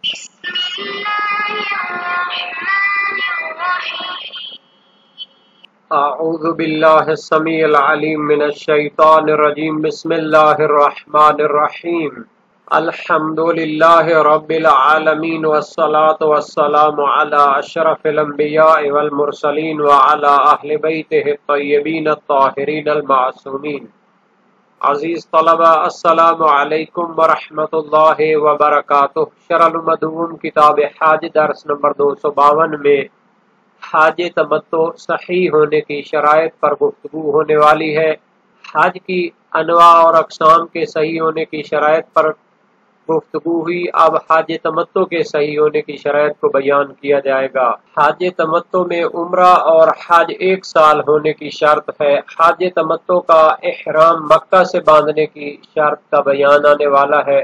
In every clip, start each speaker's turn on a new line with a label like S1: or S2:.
S1: بسم الله الرحمن الرحيم.
S2: اعوذ باللہ السمیع العلیم من الشیطان الرجیم بسم اللہ الرحمن الرحیم الحمد للہ رب العالمین والصلاة والسلام علی اشرف الانبیاء والمرسلین وعلی اہل بیتہ الطیبین الطاہرین المعصومین. عزیز طلبہ السلام علیکم ورحمۃ اللہ وبرکاتہ. شرح المدوم کتاب حج درس نمبر 252 میں حج تمتع صحیح ہونے کی شرائط پر گفتگو ہونے والی ہے. حج کی انواع اور اقسام کے صحیح ہونے کی شرائط پر گفتگو ہوئی. اب حج تمتع کے صحیح ہونے کی شرائط کو بیان کیا جائے گا. حج تمتع میں عمرہ اور حج ایک سال ہونے کی شرط ہے. حج تمتع کا احرام مکہ سے باندھنے کی شرط کا بیان آنے والا ہے.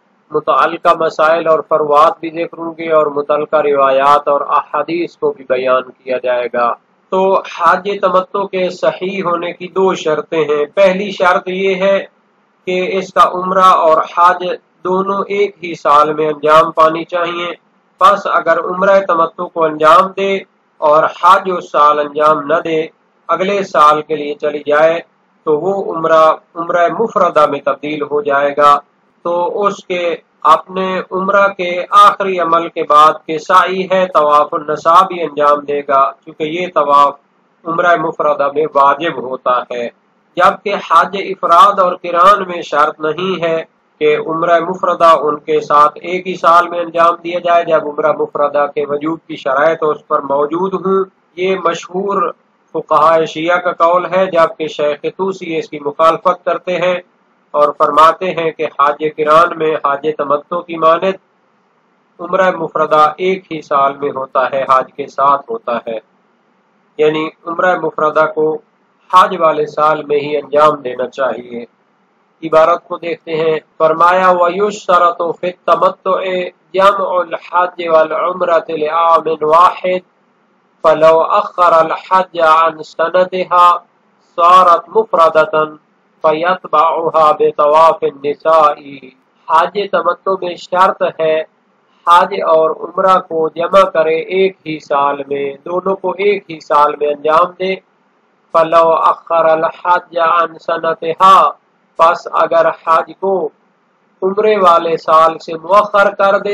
S2: متعلقہ مسائل اور فروعات بھی ذکر ہوں گے اور متعلقہ روایات اور احادیث کو بھی بیان کیا جائے گا. تو حج تمتع کے صحیح ہونے کی دو شرطیں ہیں. پہلی شرط یہ ہے کہ اس کا عمرہ اور حج دونوں ایک ہی سال میں انجام پانی چاہیے. پس اگر عمرہ تمتع کو انجام دے اور حج اس سال انجام نہ دے، اگلے سال کے لیے چلی جائے، تو وہ عمرہ مفردہ میں تبدیل ہو جائے گا. تو اس کے اپنے عمرہ کے آخری عمل کے بعد کے سعی ہے طواف النساء بھی انجام دے گا، کیونکہ یہ طواف عمرہ مفردہ میں واجب ہوتا ہے. جبکہ حج افراد اور قران میں شرط نہیں ہے کہ عمرہ مفردہ ان کے ساتھ ایک ہی سال میں انجام دیا جائے جب عمرہ مفردہ کے وجوب کی شرائط اس پر موجود ہوں. یہ مشہور فقہاء شیعہ کا قول ہے، جبکہ شیخ طوسی اس کی مخالفت کرتے ہیں اور فرماتے ہیں کہ حج قران میں حج تمتع کی مانند عمرہ مفردہ ایک ہی سال میں ہوتا ہے، حج کے ساتھ ہوتا ہے. یعنی عمرہ مفردہ کو حج والے سال میں ہی انجام دینا چاہیے. عبارت کو دیکھتے ہیں. فرمایا وَيُشْتَرَطُ فِي التَّمَتُّعِ جَمْعُ الْحَجِّ وَالْعُمْرَةِ لِعَامٍ وَاحِدٍ فَلَوْ أَخَّرَ الْحَجَّ عَنْ سَنَتِهَا صَارَتْ مُفْرَدَةً فَيَتْبَعُهَا بِطَوَافِ النِّسَاءِ. حج تمتع میں شرط ہے حج اور عمرہ کو جمع کرے ایک ہی سال میں، دونوں کو ایک ہی سال میں انجام دے. فَلَوْ أَخَّرَ الْحَجَّ عَنْ سَنَتِهَا، پس اگر حج کو عمرے والے سال سے مؤخر کر دے،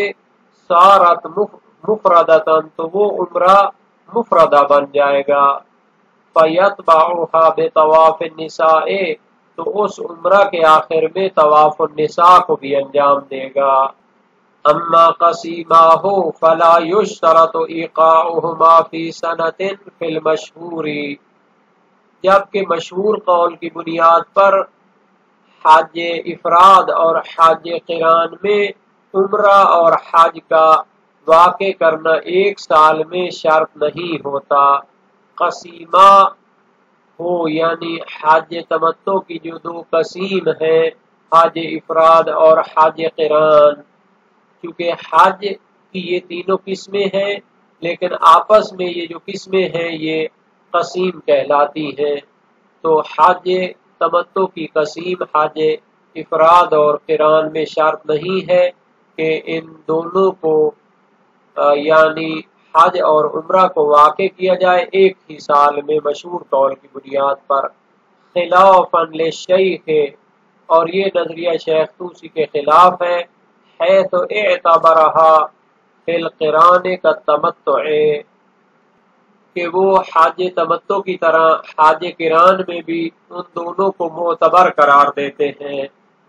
S2: صارت مفردتاً، تو وہ عمرہ مفردہ بن جائے گا. فَيَتْبَعُهَا بِطَوَافِ النِّسَاءِ، تو اس عمرہ کے آخر میں طواف النساء کو بھی انجام دے گا. اما قسیماہ فلا یشترط ایقاعہما فی سنۃ فی المشہور، جبکہ مشہور قول کی بنیاد پر حج افراد اور حج قران میں عمرہ اور حج کا واقع کرنا ایک سال میں شرط نہیں ہوتا. قسیمہ ہو یعنی حج تمتع کی جو دو قسیم ہیں، حج افراد اور حج قران، کیونکہ حج کی یہ تینوں قسمیں ہیں لیکن آپس میں یہ جو قسمیں ہیں یہ قسیم کہلاتی ہیں. تو حج تمتع کی قسیم حج افراد اور قران میں شرط نہیں ہے کہ ان دونوں کو یعنی حج اور عمرہ کو واقع کیا جائے ایک ہی سال میں، مشہور قول کی بنیاد پر. خلافاً للشیخ، اور یہ نظریہ شیخ طوسی کے خلاف ہے، حیث اعتبرہا فی القران کالتمتع، کہ وہ حج تمتع کی طرح حج قران میں بھی ان دونوں کو معتبر قرار دیتے ہیں.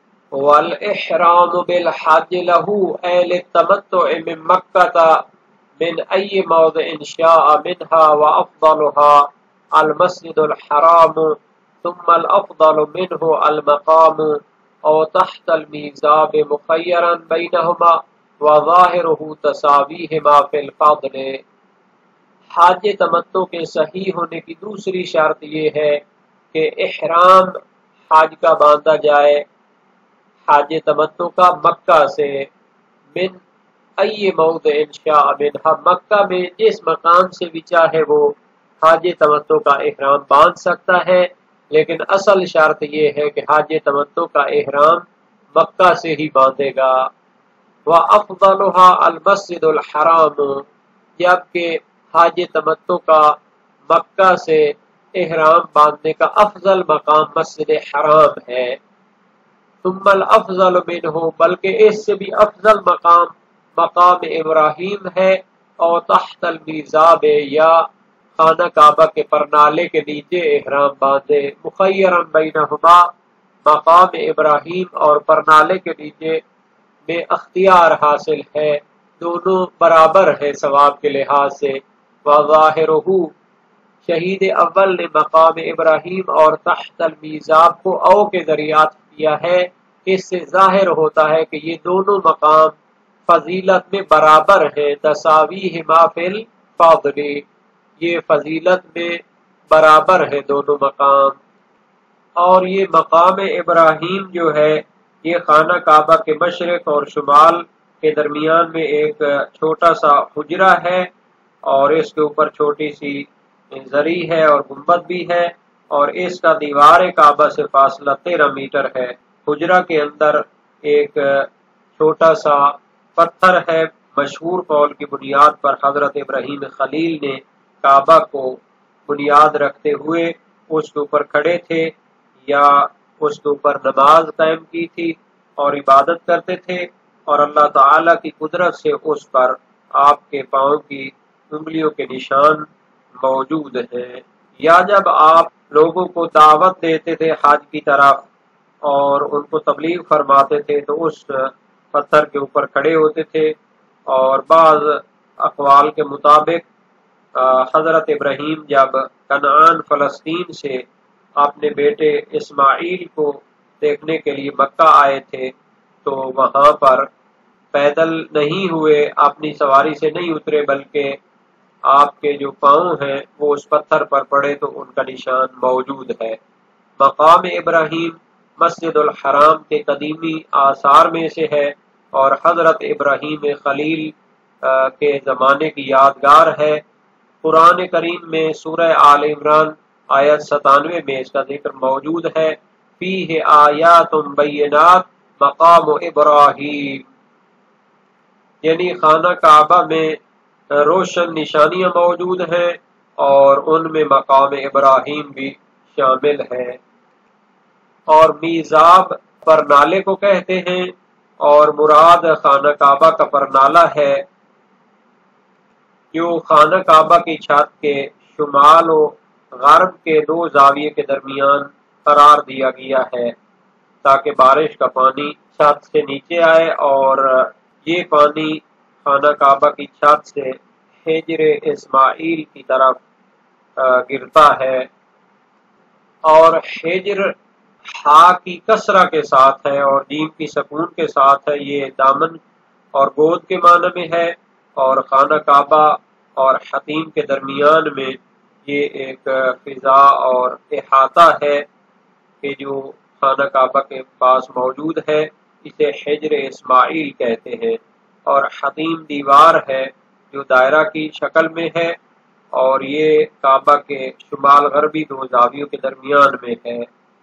S2: والاحرام بالحج له اے للتمتع من مکہ من ای موضع شاء منها وافضلها المسجد الحرام ثم الافضل منه المقام او تحت الميزاب مخيرا بينهما وظاهره تساويهما في الفضل. حج تمتع کے صحیح ہونے کی دوسری شرط یہ ہے کہ احرام حج کا باندھا جائے، حج تمتع کا مکہ سے، من ای موضع شاء منها، مکہ میں جس مقام سے بھی چاہے وہ حج تمتع کا احرام باندھ سکتا ہے، لیکن اصل شرط یہ ہے کہ حج تمتع کا احرام مکہ سے ہی باندھے گا. وَأَفْضَلُهَا الْمَسْجِدُ الْحَرَامُ، جبکہ حاج تمتع کا مکہ سے احرام باندھنے کا افضل مقام مسجد حرام ہے۔ ثم الافضل منہ، بلکہ اس سے بھی افضل مقام مقام ابراہیم ہے، اور تحت المیزاب، یا خانہ کعبہ کے پرنالے کے نیچے احرام باندھے۔ مخیرا بینہما، مقام ابراہیم اور پرنالے کے نیچے میں اختیار حاصل ہے، دونوں برابر ہیں ثواب کے لحاظ سے۔ وظاہرہ، شہید اول نے مقام ابراہیم اور تحت المیزاب کو او کے ذریعہ کیا ہے، اس سے ظاہر ہوتا ہے کہ یہ دونوں مقام فضیلت میں برابر ہیں، تساویہما فی الفضل، یہ فضیلت میں برابر ہیں دونوں مقام۔ اور یہ مقام ابراہیم جو ہے یہ خانہ کعبہ کے مشرق اور شمال کے درمیان میں ایک چھوٹا سا حجرہ ہے، اور اس کے اوپر چھوٹی سی زری ہے اور گنبد بھی ہے، اور اس کا دیوار کعبہ سے فاصلہ 13 میٹر ہے۔ حجرہ کے اندر ایک چھوٹا سا پتھر ہے، مشہور قول کی بنیاد پر حضرت ابراہیم خلیل نے کعبہ کو بنیاد رکھتے ہوئے اس کے اوپر کھڑے تھے یا اس کے اوپر نماز قائم کی تھی اور عبادت کرتے تھے، اور اللہ تعالی کی قدرت سے اس پر آپ کے پاؤں کی انگلیوں کے نشان موجود ہیں۔ یا جب آپ لوگوں کو دعوت دیتے تھے حج کی طرف اور ان کو تبلیغ فرماتے تھے تو اس پتھر کے اوپر کھڑے ہوتے تھے، اور بعض اقوال کے مطابق حضرت ابراہیم جب کنعان فلسطین سے اپنے بیٹے اسماعیل کو دیکھنے کے لیے مکہ آئے تھے تو وہاں پر پیدل نہیں ہوئے، اپنی سواری سے نہیں اترے، بلکہ آپ کے جو پاؤں ہیں وہ اس پتھر پر پڑے تو ان کا نشان موجود ہے۔ مقام ابراہیم مسجد الحرام کے قدیمی آثار میں سے ہے، اور حضرت ابراہیم خلیل کے زمانے کی یادگار ہے۔ قرآن کریم میں سورہ آل عمران آیت 97 میں اس کا ذکر موجود ہے، فیہ آیات بینات مقام ابراہیم، یعنی خانہ کعبہ میں روشن نشانیاں موجود ہیں اور ان میں مقام ابراہیم بھی شامل ہے۔ اور میزاب پرنالے کو کہتے ہیں، اور مراد خانہ کعبہ کا پرنالہ ہے جو خانہ کعبہ کی چھت کے شمال و غرب کے 2 زاویے کے درمیان قرار دیا گیا ہے تاکہ بارش کا پانی چھت سے نیچے آئے، اور یہ پانی خانہ کعبہ کی چھت سے حجر اسماعیل کی طرف گرتا ہے۔ اور حجر ہا کی کسرہ کے ساتھ ہے اور جیم کی سکون کے ساتھ ہے، یہ دامن اور گود کے معنی میں ہے، اور خانہ کعبہ اور حتیم کے درمیان میں یہ ایک فضا اور احاطہ ہے کہ جو خانہ کعبہ کے پاس موجود ہے، اسے حجر اسماعیل کہتے ہیں۔ اور حتیم دیوار ہے جو دائرہ کی شکل میں ہے، اور یہ کعبہ کے شمال غربی 2 زاویوں کے درمیان میں ہے۔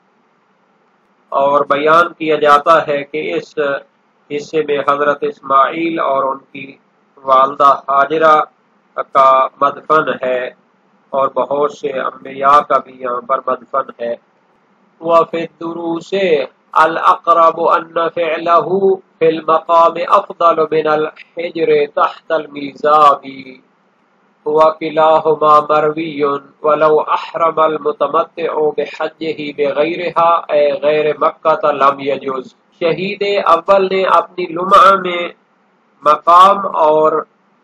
S2: اور بیان کیا جاتا ہے کہ اس حصے میں حضرت اسماعیل اور ان کی والدہ ہاجرہ کا مدفن ہے، اور بہت سے انبیاء کا بھی یہاں پر مدفن ہے۔ وفی الدروس الاقرب ان فعله فی المقام افضل من الحجر تحت المیزاب وکلاہما مروی ولو احرم المتمتع بحجہ بغیرها اے غیر مکہ لم یجوز۔ شہید اول نے اپنی لمعہ میں مقام اور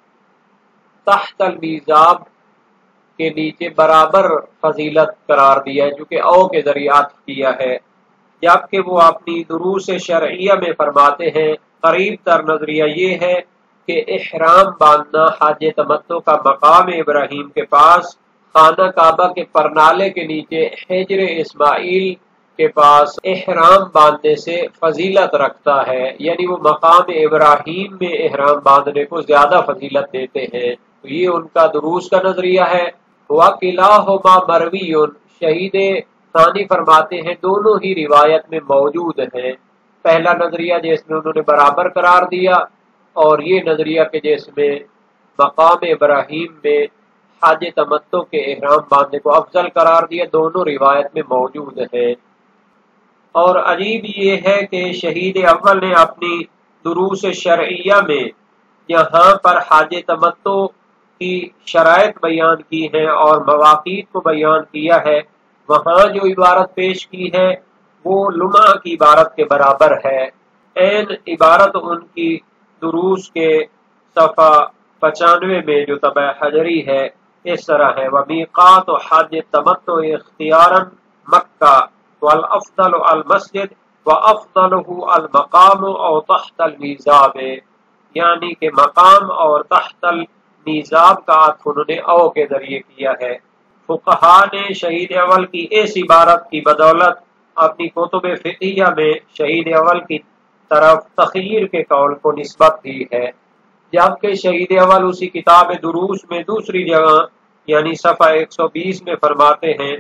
S2: تحت المیزاب کے نیچے برابر فضیلت قرار دیا ہے، جو کہ او کے ذریعہ کیا ہے، جبکہ وہ اپنی دروس شرعیہ میں فرماتے ہیں قریب تر نظریہ یہ ہے کہ احرام باندھنا حج تمتع کا مقام ابراہیم کے پاس خانہ کعبہ کے پرنالے کے نیچے حجر اسماعیل کے پاس احرام باندھنے سے فضیلت رکھتا ہے، یعنی وہ مقام ابراہیم میں احرام باندھنے کو زیادہ فضیلت دیتے ہیں۔ تو یہ ان کا دروس کا نظریہ ہے۔ وَقِلَاهُمَا مَرْوِيٌّ، شہید ثانی فرماتے ہیں دونوں ہی روایت میں موجود ہیں۔ پہلا نظریہ جس میں انہوں نے برابر قرار دیا اور یہ نظریہ کہ جس میں مقام ابراہیم میں حج تمتع کے احرام باندھنے کو افضل قرار دیا، دونوں روایت میں موجود ہے۔ اور عجیب یہ ہے کہ شہید اول نے اپنی دروس شرعیہ میں یہاں پر حج تمتع کی شرائط بیان کی ہیں اور مواقیت کو بیان کیا ہے، وہاں جو عبارت پیش کی ہے وہ لمعہ کی عبارت کے برابر ہے۔ این عبارت ان کی دروس کے صفحہ 95 میں جو طبع حجری ہے اس طرح ہے: وَمِيقَاتُ حَجِّ التَّمَتُّعِ اخْتِيارًا مکہ والافضل المسجد وافضلہ المقام او تحت المیزاب، یعنی کہ مقام اور تحت المیزاب کا عطف انہوں نے او کے ذریعے کیا ہے۔ فقہاء نے شہید اول کی اس عبارت کی بدولت اپنی کتب فقہیہ میں شہید اول کی طرف تخیر کے قول کو نسبت دی ہے، جبکہ شہید اول اسی کتاب دروس میں دوسری جگہ یعنی صفحہ 120 میں فرماتے ہیں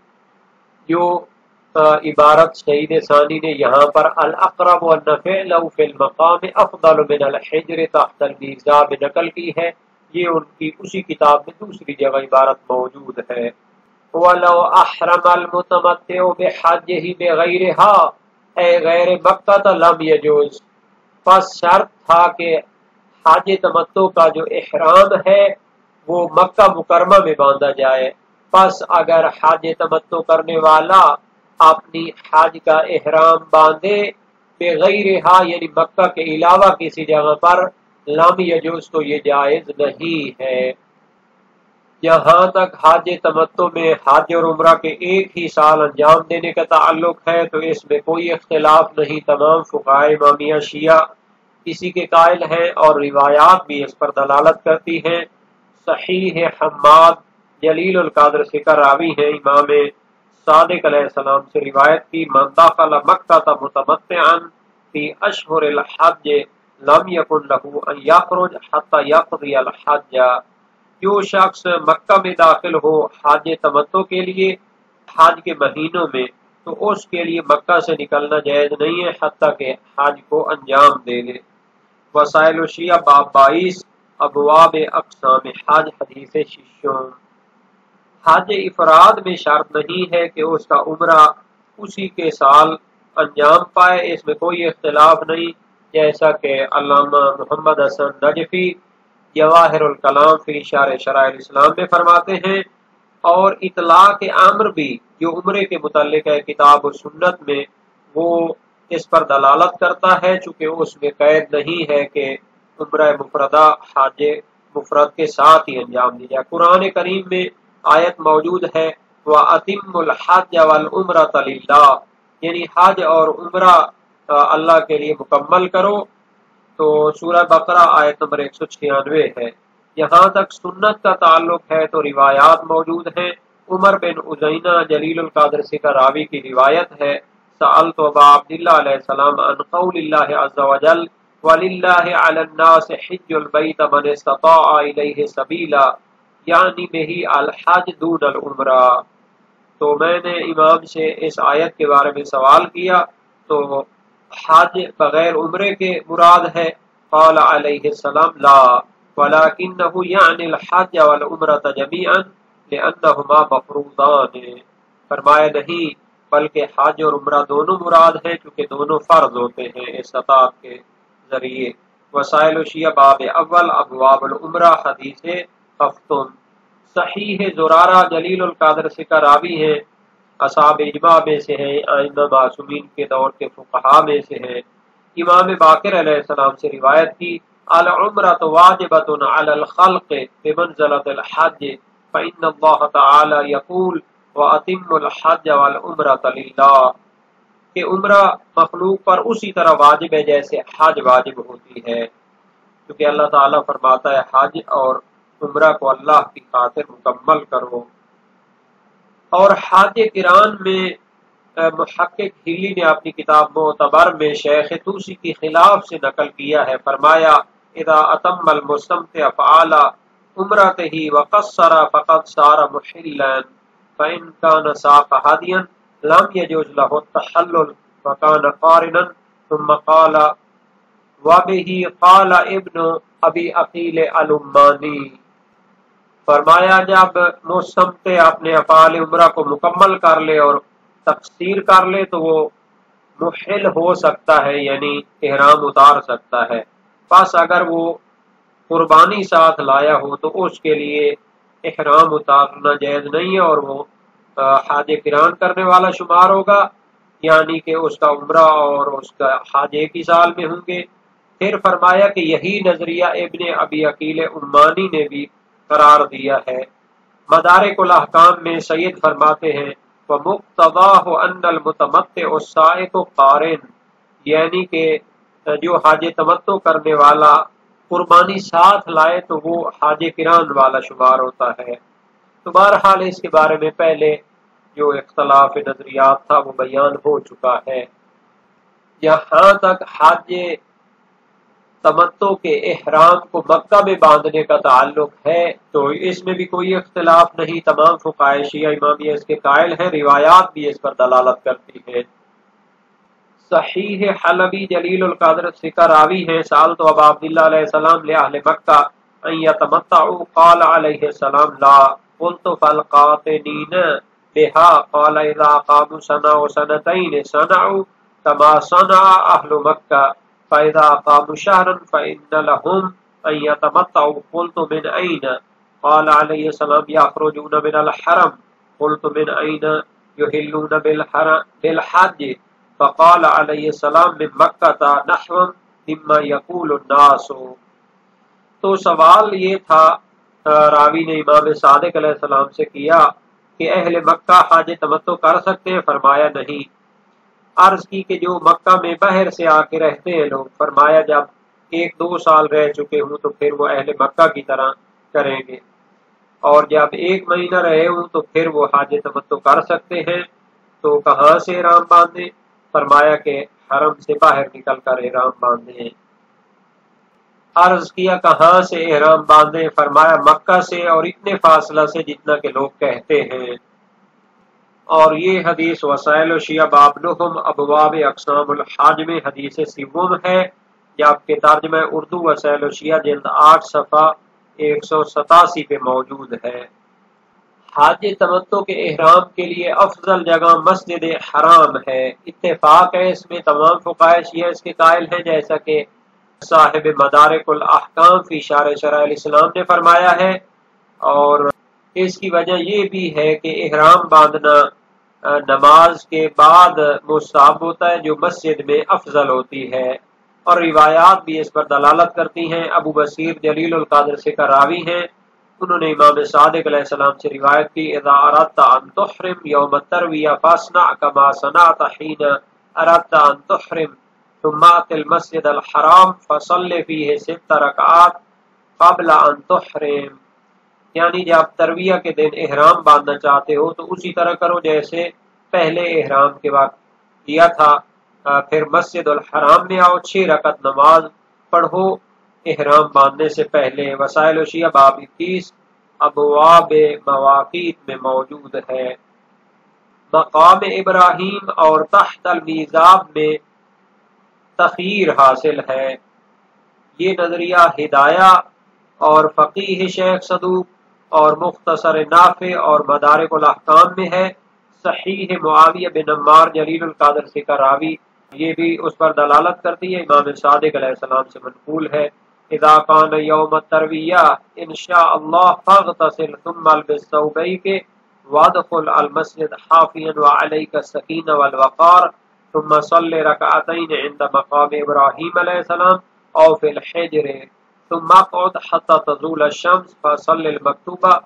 S2: جو عبارت شہید ثانی نے یہاں پر الاقرب والنفع لو فی المقام افضل من الحجر تحت المیزاب نقل کی ہے، یہ ان کی اسی کتاب میں دوسری جگہ عبارت موجود ہے۔ وَلَوْ أَحْرَمَ الْمُتَمَتِّعُ بِحَجِّهِ بِغَيْرِهَا اے غیر مکہ لم یجوز، پس شرط تھا کہ حج تمتع کا جو احرام ہے وہ مکہ مکرمہ میں باندھا جائے، پس اگر حج تمتع کرنے والا اپنی حج کا احرام باندھے بغیرہا یعنی مکہ کے علاوہ کسی جگہ پر، لم یجوز تو یہ جائز نہیں ہے۔ یہاں تک حج تمتع میں حج اور عمرہ کے ایک ہی سال انجام دینے کا تعلق ہے تو اس میں کوئی اختلاف نہیں، تمام فقہاء امامیہ شیعہ اسی کے قائل ہیں اور روایات بھی اس پر دلالت کرتی ہیں۔ صحیح حماد جلیل القدر سے راوی ہیں امام صادق علیہ السلام سے روایت کی: من دخل مکہ متمتعا فی اشہر الحج لم یکن له ان یخرج حتی یقضی الحج، جو شخص مکہ میں داخل ہو حج تمتع کے لیے حج کے مہینوں میں تو اس کے لیے مکہ سے نکلنا جائز نہیں ہے حتیٰ کہ حج کو انجام دے لے۔ وسائل الشیعہ باب 22 ابواب اقسام حج حدیث ششم۔ حج افراد میں شرط نہیں ہے کہ اس کا عمرہ اسی کے سال انجام پائے، اس میں کوئی اختلاف نہیں، جیسا کہ علامہ محمد حسن نجفی جواہر الکلام فی شرح شرائع الاسلام میں فرماتے ہیں۔ اور اطلاق امر بھی جو عمرے کے متعلق ہے کتاب و سنت میں وہ اس پر دلالت کرتا ہے، چونکہ اس میں قید نہیں ہے کہ عمرہ مفردہ حج مفرد کے ساتھ ہی انجام دی جائے۔ قرآن کریم میں آیت موجود ہے وَأَتِمُّ الْحَجَّ وَالْعُمْرَةَ لِلَّهِ، یعنی حج اور عمرہ اللہ کے لیے مکمل کرو، تو سورہ بقرہ آیت نمبر 196 ہے۔ یہاں تک سنت کا تعلق ہے تو روایات موجود ہیں۔ عمر بن عزینہ جلیل القدر سے کا راوی کی روایت ہے: سألت ابا عبداللہ علیہ السلام عن قول اللہ عز وجل وَلِلَّهِ عَلَى النَّاسِ حِجُّ الْبَيْتَ مَنِ اسْتَطَاعَ إِلَيْهِ سَبِيلًا، یعنی بہی الحج دون العمرہ۔ تو میں نے امام سے اس آیت کے بارے میں سوال کیا تو حج بغیر عمرے کے مراد ہے؟ قال علیہ السلام لا ولکنہ یعنی الحج والعمرۃ جمیعا لانہما مفروضان، فرمایا نہیں بلکہ حج اور عمرہ دونوں مراد ہیں کیونکہ دونوں فرض ہوتے ہیں استطاعت کے ذریعے۔ وسائل الشیعہ باب اول ابواب العمرہ حدیث ہفتم۔ صحیح زرارہ جلیل القدر سے کا راوی ہیں، اصحاب اجماع میں سے ہیں، ائمہ معصومین کے دور کے فقہاء میں سے ہیں۔ امام باقر علیہ السلام سے روایت کی: العمرۃ واجبۃ علی الخلق بمنزلۃ الحج فإن اللہ تعالی یقول وأتموا الحج والعمرۃ للہ، کہ عمرہ مخلوق پر اسی طرح واجب ہے جیسے حج واجب ہوتی ہے، کیونکہ اللہ تعالیٰ فرماتا ہے حج اور عمرہ کو اللہ کی خاطر مکمل کرو۔ اور حج قران میں محقق ہلی نے اپنی کتاب معتبر میں شیخ طوسی کی خلاف سے نقل کیا ہے، فرمایا اذا اتم المستمتع فعل عمرته وقصر فقد صار محلا فإن كان ساق هديا لم يجوز له التحلل وكان قارنا ثم قال وَبِهِ قَالَ ابن ابی عقیل الامانی، فرمایا جب مستمتع اپنے افعال عمرہ کو مکمل کر لے اور تقصیر کر لے تو وہ محل ہو سکتا ہے، یعنی احرام اتار سکتا ہے۔ پس اگر وہ قربانی ساتھ لایا ہو تو اس کے لیے احرام اتارنا جائز نہیں ہے اور وہ حاج قران کرنے والا شمار ہوگا، یعنی کہ اس کا عمرہ اور اس کا حاج ایک ہی سال میں ہوں گے۔ پھر فرمایا کہ یہی نظریہ ابن ابی عقیل امانی نے بھی قرار دیا ہے۔ مدارک الاحکام میں سید فرماتے ہیں وَمُقْتَضَاهُ أَنَّ الْمُتَمَتِّعُ السَّائِقُ قَارِنٌ، یعنی کہ جو حاج تمتع کرنے والا قربانی ساتھ لائے تو وہ حاج قران والا شمار ہوتا ہے۔ تو بہرحال اس کے بارے میں پہلے جو اختلاف نظریات تھا وہ بیان ہو چکا ہے۔ یہاں تک حاج تمتع کے احرام کو مکہ میں باندھنے کا تعلق ہے تو اس میں بھی کوئی اختلاف نہیں، تمام فقہائے شیعہ امامیہ اس کے قائل ہیں، روایات بھی اس پر دلالت کرتی ہیں۔ صحیح حلبی جلیل القدر ثقہ راوی ہیں، سألت ابا عبداللہ علیہ السلام لأہل مکہ ان یتمتعوا قال علیہ السلام لا، قلت فالقاطنین بها قال اذا قاموا سنة وسنتين صنعوا كما صنع اہل مکہ فاذا قاموا شهرا فإن لهم ان يتمتعوا، قلت من اين؟ قال علیہ السلام یخرجون من الحرم، قلت من اين يحلون بالحج؟ فقال علیہ السلام من مکہ نحو مما یقول الناس۔ تو سوال یہ تھا راوی نے امام صادق علیہ السلام سے کیا کہ اہل مکہ حاج تمتع کر سکتے ہیں؟ فرمایا نہیں۔ عرض کی کہ جو مکہ میں باہر سے آ کے رہتے ہیں لوگ، فرمایا جب 1-2 سال رہ چکے ہوں تو پھر وہ اہل مکہ کی طرح کریں گے، اور جب 1 مہینہ رہے ہوں تو پھر وہ حاج تمتع کر سکتے ہیں۔ تو کہاں سے احرام باندھیں؟ فرمایا کہ حرم سے باہر نکل کر احرام باندھیں۔ عرض کیا کہاں سے احرام باندھیں؟ فرمایا مکہ سے اور اتنے فاصلہ سے جتنا کہ لوگ کہتے ہیں۔ اور یہ حدیث وسائل الشیعہ باب لحم ابواب اقسام الحج میں حدیث سوم ہے، جبکہ ترجمہ اردو وسائل الشیعہ جلد 8 صفحہ 187 پہ موجود ہے۔ حاج تمتع کے احرام کے لیے افضل جگہ مسجد حرام ہے، اتفاق ہے اس میں، تمام فقہائے شیعہ اس کے قائل ہیں، جیسا کہ صاحب مدارک الاحکام فی شرح شرائع الاسلام نے فرمایا ہے۔ اور اس کی وجہ یہ بھی ہے کہ احرام باندھنا نماز کے بعد مستحب ہوتا ہے جو مسجد میں افضل ہوتی ہے، اور روایات بھی اس پر دلالت کرتی ہیں۔ ابو بصیر جلیل القدر سے راوی ہیں، انہوں نے امام صادق علیہ السلام سے روایت کی اذا اردت ان تحرم یوم الترویہ فاصنع کما صنعت حین اردت ان تحرم ثم ات المسجد الحرام فصل فیہ 6 رکعات قبل ان تحرم، یعنی جب ترویہ کے دن احرام باندھنا چاہتے ہو تو اسی طرح کرو جیسے پہلے احرام کے وقت کیا تھا، پھر مسجد الحرام میں آؤ، 6 رکعت نماز پڑھو احرام باندھنے سے پہلے۔ وسائل الشیعہ باب 21 ابواب مواقیت میں موجود ہے۔ مقام ابراہیم اور تحت المیزاب میں تخیر حاصل ہے، یہ نظریہ ہدایہ اور فقیہ شیخ صدوق اور مختصر نافع اور مدارک الاحکام میں ہے۔ صحیح معاویہ بن عمار جلیل القدر سے راوی یہ بھی اس پر دلالت کرتی ہے، امام صادق علیہ السلام سے منقول ہے اذا کان یوم الترویہ انشاء اللہ فاغتسل ثم البس ثوبیک وادخل المسجد حافیا وعلیک السکینہ والوقار ثم صل رکعتین عند مقام ابراہیم علیہ السلام او فی الحجر ثم اقعد حتى تزول الشمس فصل المکتوبہ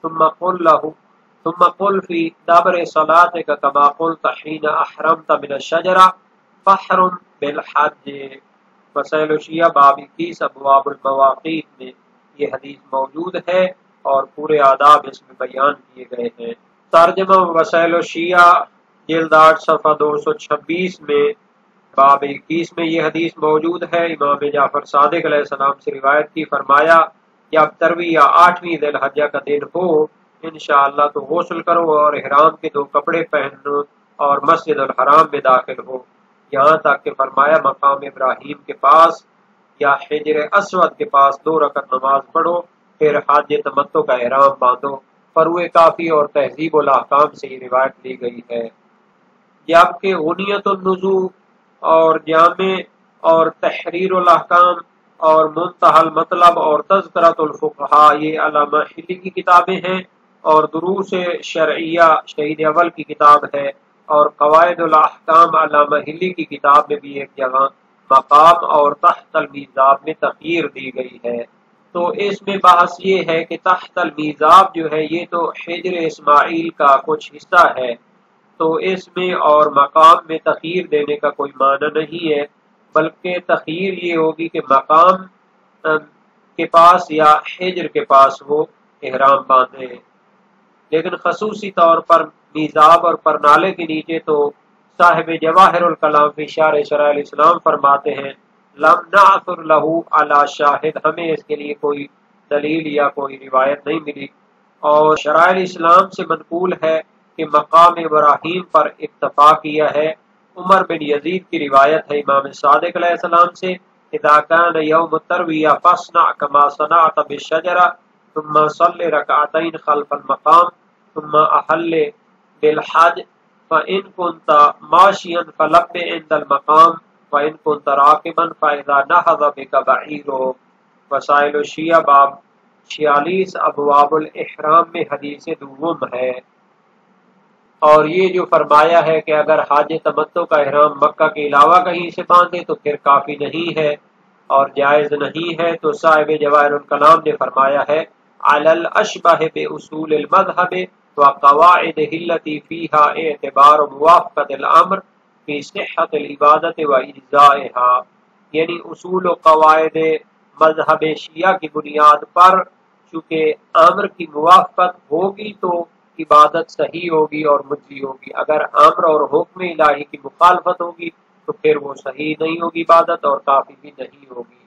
S2: ثم قل فی دبر صلاتک کما قلت حین احرمت من الشجرہ فحرم بالحج۔ وسائل الشیعہ باب 21 ابواب المواقیت میں یہ حدیث موجود ہے اور پورے آداب اس میں بیان کیے گئے ہیں۔ ترجمہ وسائل الشیعہ جلد 8 صفحہ 226 میں باب 21 میں یہ حدیث موجود ہے۔ امام جعفر صادق علیہ السلام سے روایت کی، فرمایا جب ترویہ 8ویں ذی الحجہ کا دن ہو انشاءاللہ تو غسل کرو اور احرام کے 2 کپڑے پہنو اور مسجد الحرام میں داخل ہو، یہاں تک کہ فرمایا مقام ابراہیم کے پاس یا حجر اسود کے پاس 2 رکعت نماز پڑھو، پھر حج تمتع کا احرام باندھو۔ فروع کافی اور تہذیب الاحکام سے یہ روایت لی گئی ہے۔ جبکہ غنیت النظور اور جامع اور تحریر الاحکام اور منتہی المطلب اور تذکرۃ الفقہاء یہ علامہ ہلی کی کتابیں ہیں، اور دروس شرعیہ شہید اول کی کتاب ہے، اور قواعد الاحکام علامہ ہلی کی کتاب میں بھی ایک جگہ مقام اور تحت المیزاب میں تغییر دی گئی ہے۔ تو اس میں بحث یہ ہے کہ تحت المیزاب جو ہے یہ تو حجر اسماعیل کا کچھ حصہ ہے، تو اس میں اور مقام میں تغییر دینے کا کوئی معنی نہیں ہے، بلکہ تغییر یہ ہوگی کہ مقام کے پاس یا حجر کے پاس وہ احرام باندھے۔ لیکن خصوصی طور پر میزاب اور پرنالے کے نیچے تو صاحب جواہر الکلام فی شرح شرائع الاسلام فرماتے ہیں لم نعثر لہ علی شاہد، ہمیں اس کے لیے کوئی دلیل یا کوئی روایت نہیں ملی۔ اور شرائع الاسلام سے منقول ہے کہ مقام ابراہیم پر اکتفا کیا ہے۔ عمر بن یزید کی روایت ہے امام صادق علیہ السلام سے، اذا کان یوم الترویہ فاصنع کما صنعت بالشجرہ ثم صل رکعتین خلف المقام ثم احل بالحج فإن كنت ماشیا فلب عند المقام وإن كنت راکبا فإذا نهض بك بعیرہ۔ وسائل الشیعہ باب 46 ابواب الاحرام میں حدیث دوم ہے۔ اور یہ جو فرمایا ہے کہ اگر حج تمتع کا احرام مکہ کے علاوہ کہیں سے باندھے تو پھر کافی نہیں ہے اور جائز نہیں ہے، تو صاحب جواہر الکلام نے فرمایا ہے علی الاشبہ باصول المذہب وقواعدہ التی فیہا اعتبار موافقۃ الامر فی صحت العبادت و اجزائہا، یعنی اصول و قواعد مذہب شیعہ کی بنیاد پر چونکہ امر کی موافقت ہوگی تو عبادت صحیح ہوگی اور مجزی ہوگی، اگر امر اور حکم الہی کی مخالفت ہوگی تو پھر وہ صحیح نہیں ہوگی عبادت اور کافی بھی نہیں ہوگی۔